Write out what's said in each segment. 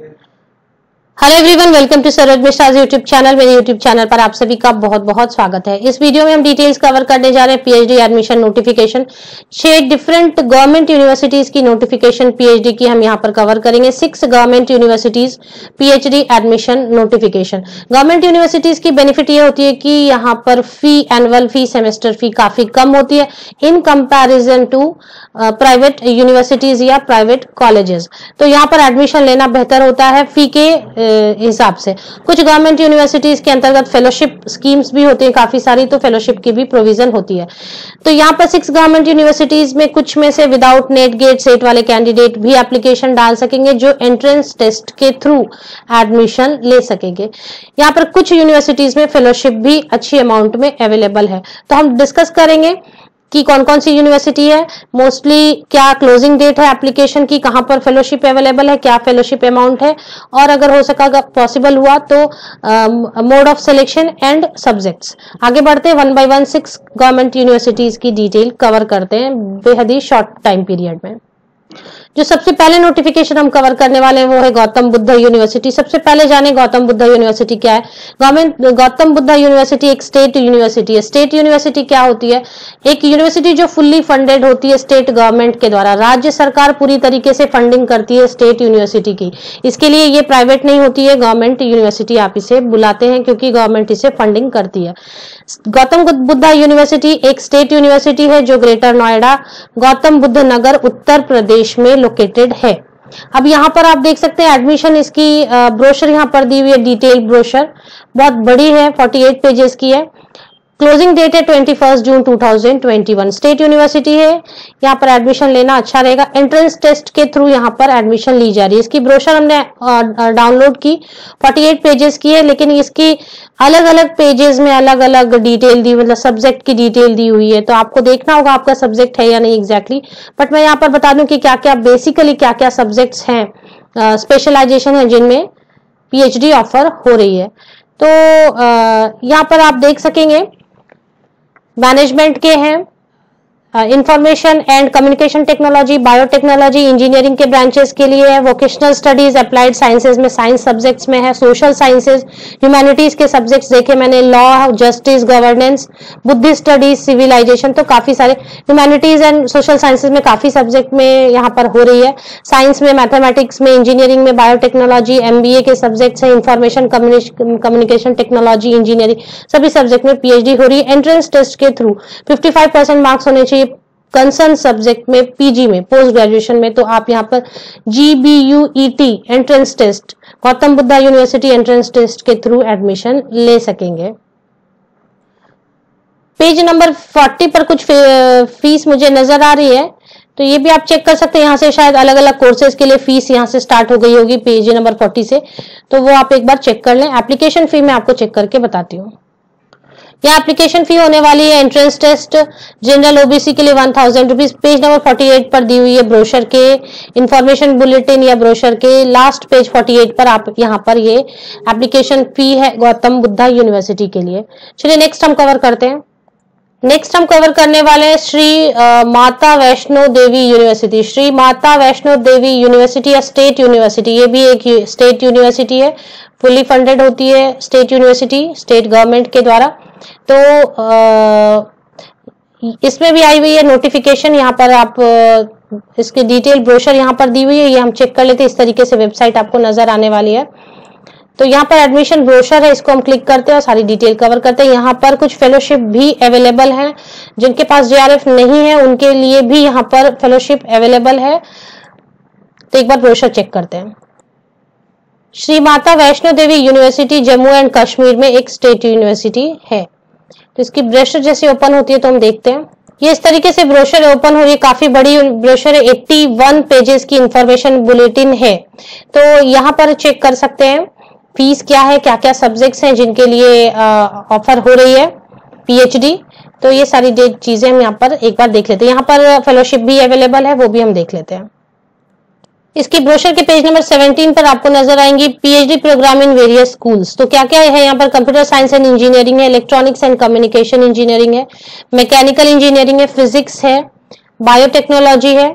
Hello everyone, welcome to Saroj Mishra YouTube channel. मेरे YouTube channel पर आप सभी का बहुत बहुत स्वागत है। इस वीडियो में हम डिटेल्स कवर करने जा रहे हैं PhD admission notification. 6 different government universities की नोटिफिकेशन पीएचडी की हम यहाँ पर कवर करेंगे। 6 government universities PhD admission notification. Government universities की बेनिफिट ये होती है कि यहाँ पर फी, एनुअल फी, सेमेस्टर फी काफी कम होती है in comparison to private universities या प्राइवेट कॉलेजेस। तो यहाँ पर एडमिशन लेना बेहतर होता है फी के हिसाब से। कुछ गवर्नमेंट यूनिवर्सिटीज के अंतर्गत फेलोशिप स्कीम्स भी होती है काफी सारी, तो फेलोशिप की भी प्रोविजन होती है। तो यहाँ पर 6 गवर्नमेंट यूनिवर्सिटीज में कुछ में से विदाउट नेट गेट सेट वाले कैंडिडेट भी एप्लीकेशन डाल सकेंगे जो एंट्रेंस टेस्ट के थ्रू एडमिशन ले सकेंगे। यहाँ पर कुछ यूनिवर्सिटीज में फेलोशिप भी अच्छी अमाउंट में अवेलेबल है। तो हम डिस्कस करेंगे कि कौन कौन सी यूनिवर्सिटी है, मोस्टली क्या क्लोजिंग डेट है एप्लीकेशन की, कहां पर फेलोशिप अवेलेबल है, क्या फेलोशिप अमाउंट है, और अगर हो सका पॉसिबल हुआ तो mode of selection and subjects. आगे बढ़ते हैं 1 by 1 6 गवर्नमेंट यूनिवर्सिटीज की डिटेल कवर करते हैं बेहद ही शॉर्ट टाइम पीरियड में। जो सबसे पहले नोटिफिकेशन हम कवर करने वाले हैं वो है गौतम बुद्ध यूनिवर्सिटी। सबसे पहले जाने गौतम बुद्ध यूनिवर्सिटी क्या है। गौतम बुद्ध यूनिवर्सिटी एक स्टेट यूनिवर्सिटी है। स्टेट यूनिवर्सिटी क्या होती है? एक यूनिवर्सिटी जो फुल्ली फंडेड होती है स्टेट गवर्नमेंट के द्वारा। राज्य सरकार पूरी तरीके से फंडिंग करती है स्टेट यूनिवर्सिटी की। इसके लिए ये प्राइवेट नहीं होती है, गवर्नमेंट यूनिवर्सिटी आप इसे बुलाते हैं क्योंकि गवर्नमेंट इसे फंडिंग करती है। गौतम बुद्ध यूनिवर्सिटी एक स्टेट यूनिवर्सिटी है जो ग्रेटर नोएडा गौतम बुद्ध नगर उत्तर प्रदेश में लोकेटेड है। अब यहाँ पर आप देख सकते हैं एडमिशन इसकी ब्रोशर यहाँ पर दी हुई है, डिटेल ब्रोशर बहुत बड़ी है, 48 पेजेस की है। क्लोजिंग डेट है 21 जून 2021। स्टेट यूनिवर्सिटी है, यहाँ पर एडमिशन लेना अच्छा रहेगा। एंट्रेंस टेस्ट के थ्रू यहाँ पर एडमिशन ली जा रही है। इसकी ब्रोशर हमने डाउनलोड की, 48 पेजेस की है, लेकिन इसकी अलग अलग पेजेस में अलग अलग डिटेल दी, मतलब सब्जेक्ट की डिटेल दी हुई है। तो आपको देखना होगा आपका सब्जेक्ट है या नहीं एग्जैक्टली। बट मैं यहाँ पर बता दूं कि क्या क्या बेसिकली क्या क्या सब्जेक्ट्स हैं, स्पेशलाइजेशन है जिनमें पीएचडी ऑफर हो रही है। तो यहाँ पर आप देख सकेंगे मैनेजमेंट के हैं, information and communication technology, biotechnology, engineering के ब्रांचेस के लिए है, वोकेशनल स्टडीज, अप्लाइड साइंसेज में साइंस सब्जेक्ट्स में है, सोशल साइंसेज, ह्यूमैनिटीज के सब्जेक्ट्स देखे मैंने, law, justice, governance, Buddhist studies, civilisation. तो काफी सारे ह्यूमैनिटीज एंड सोशल साइंसेज में काफी सब्जेक्ट में यहाँ पर हो रही है। साइंस में, मैथमेटिक्स में, इंजीनियरिंग में, बायोटेक्नोलॉजी, एमबीए के सब्जेक्ट्स है, इंफॉर्मेशन कम्युनिकेशन टेक्नोलॉजी, इंजीनियरिंग, सभी सब्जेक्ट में पीएचडी हो रही है। एंट्रेंस टेस्ट के थ्रू 55% मार्क्स होने चाहिए कंसर्न सब्जेक्ट में, पीजी में, पोस्ट ग्रेजुएशन में। तो आप यहाँ पर GBUET entrance test, Gautam Buddha university entrance test के थ्रू एडमिशन ले सकेंगे। पेज नंबर 40 पर कुछ फीस मुझे नजर आ रही है, तो ये भी आप चेक कर सकते हैं। यहाँ से शायद अलग अलग कोर्सेज के लिए फीस यहाँ से स्टार्ट हो गई होगी पेज नंबर 40 से, तो वो आप एक बार चेक कर लें। एप्लीकेशन फी मैं आपको चेक करके बताती हूँ। यहाँ एप्लीकेशन फी होने वाली है एंट्रेंस टेस्ट जनरल ओबीसी के लिए 1000 रुपीज। पेज नंबर 48 पर दी हुई है ब्रोशर के, इंफॉर्मेशन बुलेटिन या ब्रोशर के लास्ट पेज 48 पर आप यहाँ पर ये एप्लीकेशन फी है गौतम बुद्ध यूनिवर्सिटी के लिए। चलिए नेक्स्ट हम कवर करते हैं। नेक्स्ट हम कवर करने वाले हैं श्री माता वैष्णो देवी यूनिवर्सिटी। श्री माता वैष्णो देवी यूनिवर्सिटी या स्टेट यूनिवर्सिटी, ये भी एक स्टेट यूनिवर्सिटी है, फुली फंडेड होती है स्टेट यूनिवर्सिटी स्टेट गवर्नमेंट के द्वारा। तो इसमें भी आई हुई है नोटिफिकेशन, यहाँ पर आप इसकी डिटेल ब्रोशर यहाँ पर दी हुई है, ये हम चेक कर लेते हैं। इस तरीके से वेबसाइट आपको नजर आने वाली है। तो यहाँ पर एडमिशन ब्रोशर है, इसको हम क्लिक करते हैं और सारी डिटेल कवर करते हैं। यहाँ पर कुछ फेलोशिप भी अवेलेबल है, जिनके पास JRF नहीं है उनके लिए भी यहाँ पर फेलोशिप अवेलेबल है। तो एक बार ब्रोशर चेक करते हैं। श्री माता वैष्णो देवी यूनिवर्सिटी जम्मू एंड कश्मीर में एक स्टेट यूनिवर्सिटी है। तो इसकी ब्रोशर जैसे ओपन होती है तो हम देखते हैं, ये इस तरीके से ब्रोशर ओपन हो रही है। काफी बड़ी ब्रोशर है, 81 पेजेस की इंफॉर्मेशन बुलेटिन है। तो यहाँ पर चेक कर सकते हैं फीस क्या है, क्या क्या सब्जेक्ट्स हैं जिनके लिए ऑफर हो रही है पीएचडी। तो ये सारी चीजें हम यहाँ पर एक बार देख लेते हैं। यहाँ पर फेलोशिप भी अवेलेबल है, वो भी हम देख लेते हैं। इसकी ब्रोशर के पेज नंबर 17 पर आपको नजर आएंगी PhD programme in various schools. तो क्या क्या है यहाँ पर? कंप्यूटर साइंस एंड इंजीनियरिंग है, इलेक्ट्रॉनिक्स एंड कम्युनिकेशन इंजीनियरिंग है, मैकेनिकल इंजीनियरिंग है, फिजिक्स है, बायोटेक्नोलॉजी है,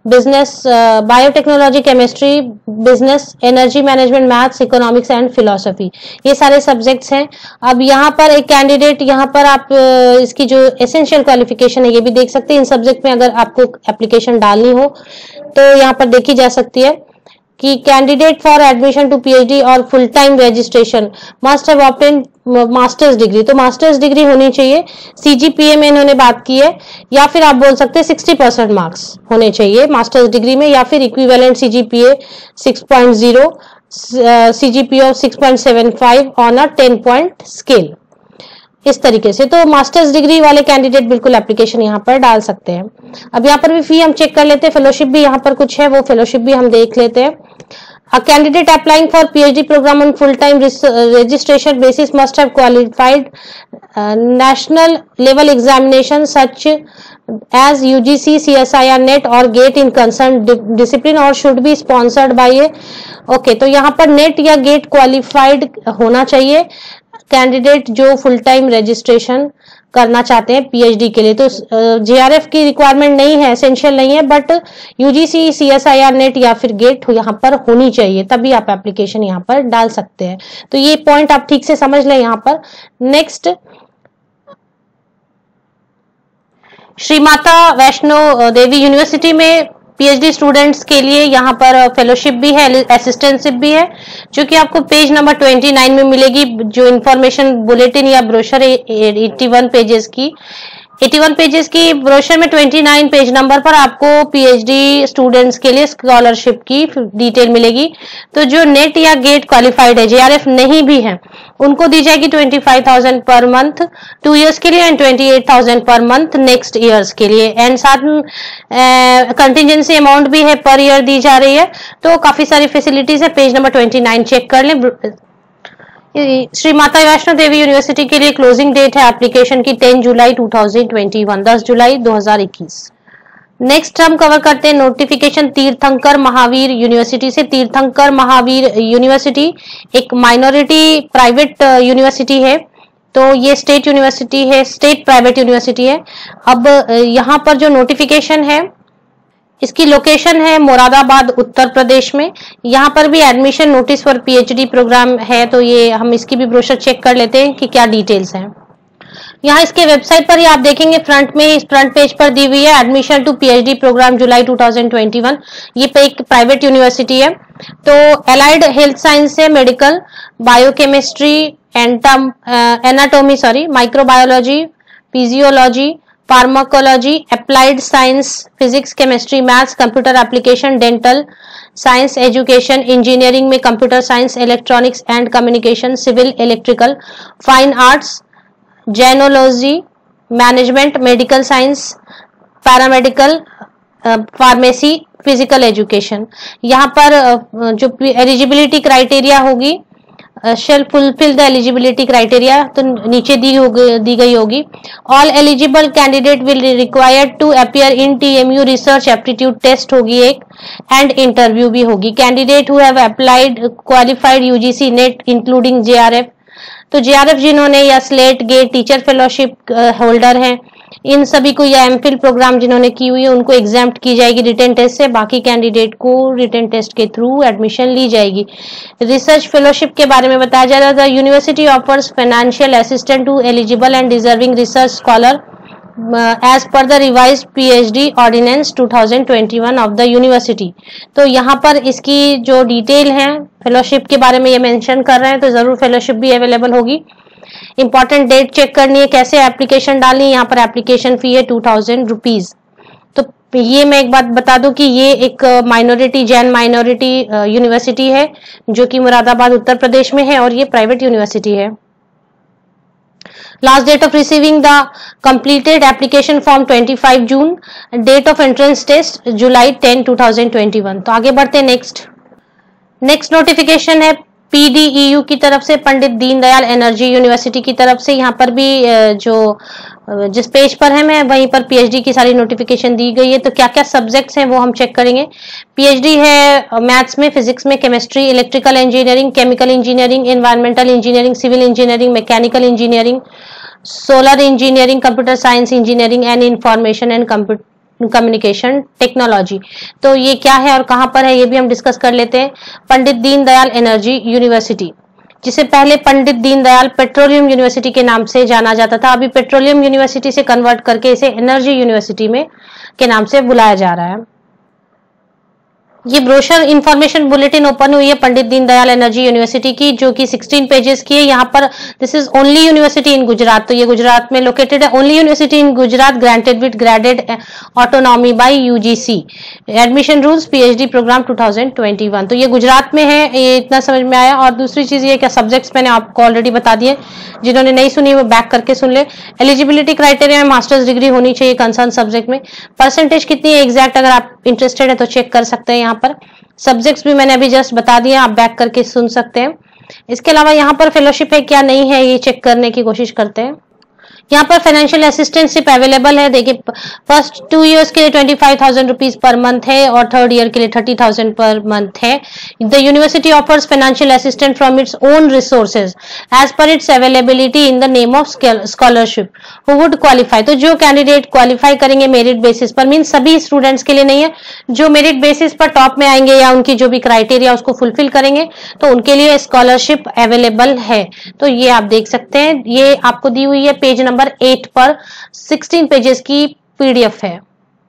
business, biotechnology, chemistry, business, energy management, maths, economics and philosophy, ये सारे सब्जेक्ट्स हैं। अब यहाँ पर एक कैंडिडेट, यहाँ पर आप इसकी जो एसेंशियल क्वालिफिकेशन है ये भी देख सकते हैं। इन सब्जेक्ट में अगर आपको एप्लीकेशन डालनी हो तो यहाँ पर देखी जा सकती है कि candidate for admission to PhD और full time registration must have obtain masters degree, तो मास्टर्स डिग्री होनी चाहिए। सीजीपीए में इन्होंने बात की है, या फिर आप बोल सकते हैं 60% मार्क्स होने चाहिए मास्टर्स डिग्री में, या फिर equivalent CGPA 6.0, CGPA of 6.75 on a 10 point scale, इस तरीके से। तो मास्टर्स डिग्री वाले कैंडिडेट बिल्कुल एप्लीकेशन यहाँ पर डाल सकते हैं। अब यहाँ पर भी फी हम चेक कर लेते हैं, फेलोशिप भी यहाँ पर कुछ है, वो फेलोशिप भी हम देख लेते हैं। A candidate applying for PhD program on full-time registration basis must have qualified national level examination such as UGC, CSIR, NET or GATE in concerned discipline or should be sponsored by a okay, तो यहाँ पर net या get qualified होना चाहिए candidate जो full time registration करना चाहते हैं पीएचडी के लिए। तो जेआरएफ की रिक्वायरमेंट नहीं है, एसेंशियल नहीं है, बट यूजीसी, सीएसआईआर, नेट या फिर गेट यहाँ पर होनी चाहिए, तभी आप एप्लीकेशन यहाँ पर डाल सकते हैं। तो ये पॉइंट आप ठीक से समझ लें यहाँ पर। नेक्स्ट, श्री माता वैष्णो देवी यूनिवर्सिटी में पीएचडी स्टूडेंट्स के लिए यहाँ पर फेलोशिप भी है, असिस्टेंटशिप भी है, जो कि आपको पेज नंबर 29 में मिलेगी। जो इंफॉर्मेशन बुलेटिन या ब्रोशर 81 पेजेस की ब्रोशर में 29 पेज नंबर पर आपको पीएचडी स्टूडेंट्स के लिए स्कॉलरशिप की डिटेल मिलेगी। तो जो नेट या गेट क्वालिफाइड है, जेआरएफ नहीं भी है, उनको दी जाएगी 25,000 पर मंथ 2 इयर्स के लिए and 28,000 per month next years के लिए, एंड साथ में कंटिजेंसी अमाउंट भी है पर ईयर दी जा रही है। तो काफी सारी फैसिलिटीज है, पेज नंबर 29 चेक कर लें। श्री माता वैष्णो देवी यूनिवर्सिटी के लिए क्लोजिंग डेट है एप्लीकेशन की 10 जुलाई 2021, 10 जुलाई 2021। नेक्स्ट हम कवर करते हैं नोटिफिकेशन तीर्थंकर महावीर यूनिवर्सिटी से। तीर्थंकर महावीर यूनिवर्सिटी एक माइनॉरिटी प्राइवेट यूनिवर्सिटी है, तो ये स्टेट यूनिवर्सिटी है, स्टेट प्राइवेट यूनिवर्सिटी है। अब यहाँ पर जो नोटिफिकेशन है इसकी लोकेशन है मुरादाबाद उत्तर प्रदेश में। यहाँ पर भी admission notice for PhD programme है, तो ये हम इसकी भी ब्रोशर चेक कर लेते हैं कि क्या डिटेल्स हैं। यहाँ इसके वेबसाइट पर ही आप देखेंगे, फ्रंट में इस फ्रंट पेज पर दी हुई है admission to PhD programme July 2021। ये पे एक प्राइवेट यूनिवर्सिटी है। तो एलाइड हेल्थ साइंस है, medical, biochemistry, anatomy microbiology, physiology, pharmacology, applied science, physics, chemistry, maths, computer application, dental science, education, engineering में computer science, electronics and communication, civil, electrical, fine arts, gemology, management, medical science, paramedical, pharmacy, physical education. यहाँ पर जो eligibility criteria होगी, shall fulfill the eligibility criteria, तो नीचे दी गई होगी। All eligible candidate will required to appear in TMU research aptitude test होगी एक, and interview भी होगी। Candidate who have applied qualified UGC NET including JRF, तो JRF जिन्होंने या SLET GATE teacher fellowship holder हैं, इन सभी को या एमफिल प्रोग्राम जिन्होंने की हुई है उनको एग्जाम्प्ट की जाएगी रिटन टेस्ट से। बाकी कैंडिडेट को रिटन टेस्ट के थ्रू एडमिशन ली जाएगी। रिसर्च फेलोशिप के बारे में बताया जा रहा था। University offers financial assistant to eligible and deserving research scholar as per the revise PhD ordinance 2021 of the university. तो यहाँ पर इसकी जो डिटेल है फेलोशिप के बारे में ये मेंशन कर रहे हैं, तो जरूर फेलोशिप भी अवेलेबल होगी। इंपॉर्टेंट डेट चेक करनी है, कैसे एप्लीकेशन डालनी है। यहाँ पर एप्लीकेशन फी है 2000 रुपीज। तो ये मैं एक बात बता दूं कि ये एक माइनॉरिटी जैन माइनॉरिटी यूनिवर्सिटी है जो कि मुरादाबाद उत्तर प्रदेश में है और ये प्राइवेट यूनिवर्सिटी है। Last date of receiving the completed application form 25 June. Date of entrance test July 10, 2021। तो आगे बढ़ते नेक्स्ट नोटिफिकेशन है पीडीईयू की तरफ से, पंडित दीनदयाल एनर्जी यूनिवर्सिटी की तरफ से। यहाँ पर भी जिस पेज पर है मैं वहीं पर पीएचडी की सारी नोटिफिकेशन दी गई है। तो क्या क्या सब्जेक्ट्स हैं वो हम चेक करेंगे। पीएचडी है मैथ्स में, फिजिक्स में, chemistry, electrical engineering, chemical engineering, environmental engineering, civil engineering, mechanical engineering, solar engineering, computer science engineering and information and communication technology. तो ये क्या है और कहां पर है ये भी हम डिस्कस कर लेते हैं। पंडित दीनदयाल एनर्जी यूनिवर्सिटी, जिसे पहले पंडित दीनदयाल पेट्रोलियम यूनिवर्सिटी के नाम से जाना जाता था, अभी पेट्रोलियम यूनिवर्सिटी से कन्वर्ट करके इसे एनर्जी यूनिवर्सिटी में के नाम से बुलाया जा रहा है। ये ब्रोशर इंफॉर्मेशन बुलेटिन ओपन हुई है पंडित दीनदयाल एनर्जी यूनिवर्सिटी की, जो कि 16 पेजेस की है। यहाँ पर this is only university in Gujarat, तो ये गुजरात में लोकेटेड है। Only university in Gujarat granted with graded autonomy by UGC. Admission rules PhD programme 2021, तो ये गुजरात में है, ये इतना समझ में आया। और दूसरी चीज ये क्या सब्जेक्ट्स मैंने आपको ऑलरेडी बता दिए, जिन्होंने नहीं सुनी वो बैक करके सुन ले। एलिजिबिलिटी क्राइटेरिया में मास्टर्स डिग्री होनी चाहिए कंसर्न सब्जेक्ट में। परसेंटेज कितनी है एग्जैक्ट, अगर आप इंटरेस्टेड है तो चेक कर सकते हैं। यहाँ पर सब्जेक्ट्स भी मैंने अभी जस्ट बता दिया, आप बैक करके सुन सकते हैं। इसके अलावा यहाँ पर फेलोशिप है क्या नहीं है ये चेक करने की कोशिश करते हैं। यहाँ पर फाइनेंशियल असिस्टेंटशिप अवेलेबल है। देखिए फर्स्ट 2 इयर्स के लिए 25,000 रुपीज पर मंथ है और थर्ड ईयर के लिए 30,000 पर मंथ है। The university offers financial assistant from its own resources as per its availability in the name of scholarship who would qualify. तो जो कैंडिडेट क्वालिफाई करेंगे मेरिट बेसिस पर, मीन सभी स्टूडेंट्स के लिए नहीं है, जो मेरिट बेसिस पर टॉप में आएंगे या उनकी जो भी क्राइटेरिया उसको फुलफिल करेंगे तो उनके लिए स्कॉलरशिप अवेलेबल है। तो ये आप देख सकते हैं, ये आपको दी हुई है पेज नंबर 8 पर, 16 पेजेस की पीडीएफ है।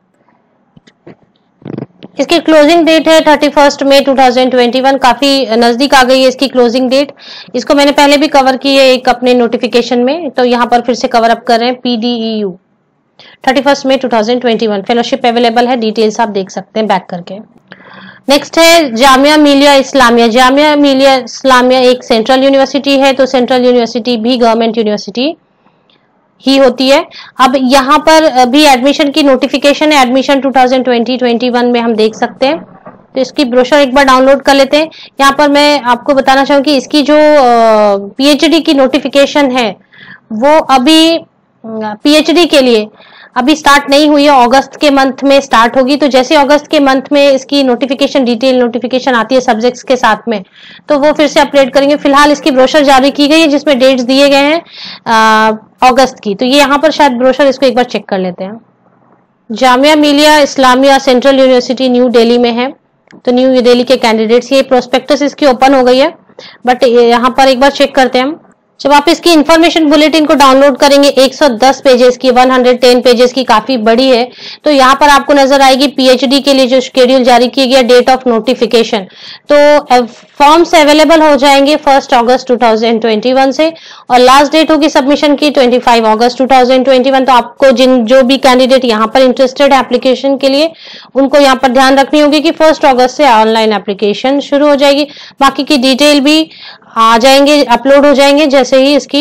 इसकी क्लोजिंग डेट है 31 मई 2021, काफी नजदीक आ गई है इसकी क्लोजिंग डेट। इसको मैंने पहले भी कवर की है एक अपने नोटिफिकेशन में, तो यहां पर फिर से कवर अप कर रहे हैं। PDEU 31 मई 2021, फेलोशिप अवेलेबल है, डिटेल्स आप देख सकते हैं बैक करके। नेक्स्ट है जामिया मिलिया इस्लामिया। जामिया मिलिया इस्लामिया एक सेंट्रल यूनिवर्सिटी है, तो सेंट्रल यूनिवर्सिटी भी गवर्नमेंट यूनिवर्सिटी ही होती है। अब यहाँ पर भी एडमिशन की नोटिफिकेशन है, एडमिशन 2020-21 में हम देख सकते हैं। तो इसकी ब्रोशर एक बार डाउनलोड कर लेते हैं। यहाँ पर मैं आपको बताना चाहूंगी इसकी जो पीएचडी की नोटिफिकेशन है वो अभी पीएचडी के लिए अभी स्टार्ट नहीं हुई है, अगस्त के मंथ में स्टार्ट होगी। तो जैसे अगस्त के मंथ में इसकी नोटिफिकेशन, डिटेल नोटिफिकेशन आती है सब्जेक्ट्स के साथ में, तो वो फिर से अपडेट करेंगे। फिलहाल इसकी ब्रोशर जारी की गई है जिसमें डेट्स दिए गए हैं अगस्त की। तो ये यहाँ पर शायद ब्रोशर, इसको एक बार चेक कर लेते हैं। Jamia Millia Islamia central university New Delhi में है, तो न्यू दिल्ली के कैंडिडेट्स, ये प्रोस्पेक्टस इसकी ओपन हो गई है, बट यहाँ पर एक बार चेक करते हैं हम। जब आप इसकी इंफॉर्मेशन बुलेटिन को डाउनलोड करेंगे 110 पेजेस की, 110 पेजेस की, काफी बड़ी है। तो यहाँ पर आपको नजर आएगी पीएचडी के लिए जो शेड्यूल जारी किया गया, डेट ऑफ नोटिफिकेशन। तो फॉर्म्स अवेलेबल हो जाएंगे 1 अगस्त 2021 से, और लास्ट डेट होगी सबमिशन की 25 अगस्त 2021। तो आपको जो भी कैंडिडेट यहाँ पर इंटरेस्टेड है एप्लीकेशन के लिए, उनको यहाँ पर ध्यान रखनी होगी कि 1 अगस्त से ऑनलाइन एप्लीकेशन शुरू हो जाएगी। बाकी की डिटेल भी आ जाएंगे, अपलोड हो जाएंगे जैसे ही इसकी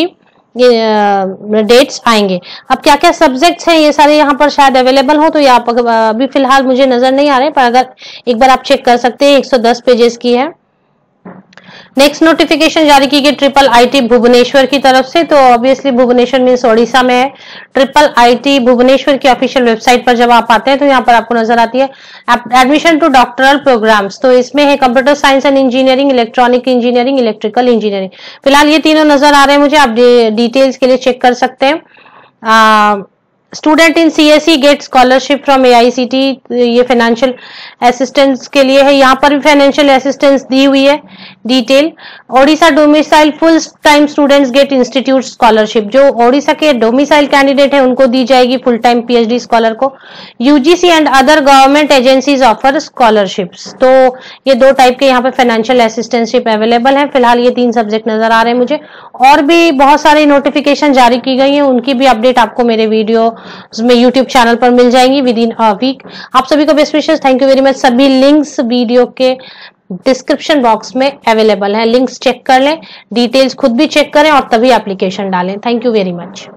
डेट्स आएंगे। अब क्या क्या सब्जेक्ट्स हैं ये सारे यहाँ पर शायद अवेलेबल हो, तो ये आप अभी फिलहाल मुझे नजर नहीं आ रहे, पर अगर एक बार आप चेक कर सकते हैं 110 पेजेस की है। नेक्स्ट नोटिफिकेशन जारी की गई ट्रिपल आईटी भुवनेश्वर की तरफ से, तो ऑब्वियसली भुवनेश्वर मीन्स ओडिशा में है। ट्रिपल आईटी भुवनेश्वर की ऑफिशियल वेबसाइट पर जब आप आते हैं तो यहाँ पर आपको नजर आती है एडमिशन टू डॉक्टरल प्रोग्राम्स। तो इसमें है computer science and engineering, electronic engineering, electrical engineering. फिलहाल ये तीनों नजर आ रहे हैं मुझे, आप डिटेल्स के लिए चेक कर सकते हैं। Student in CSE GATE scholarship from AICTE, ये फाइनेंशियल असिस्टेंस के लिए है। यहाँ पर भी फाइनेंशियल असिस्टेंस दी हुई है detail. Odisha domicile full time students GATE institute scholarship, जो ओडिशा के डोमिसाइल कैंडिडेट है उनको दी जाएगी फुल टाइम पीएचडी स्कॉलर को। UGC and other government agencies offer scholarships, तो ये 2 टाइप के यहाँ पे फाइनेंशियल असिस्टेंसशिप अवेलेबल है। फिलहाल ये 3 सब्जेक्ट नजर आ रहे हैं मुझे, और भी बहुत सारी नोटिफिकेशन जारी की गई है, उनकी भी अपडेट आपको मेरे वीडियो में यूट्यूब चैनल पर मिल जाएंगी विद इन अ वीक। आप सभी को best wishes, thank you very much. सभी लिंक्स वीडियो के डिस्क्रिप्शन बॉक्स में अवेलेबल है, लिंक्स चेक कर लें, डिटेल्स खुद भी चेक करें और तभी एप्लीकेशन डालें। Thank you very much.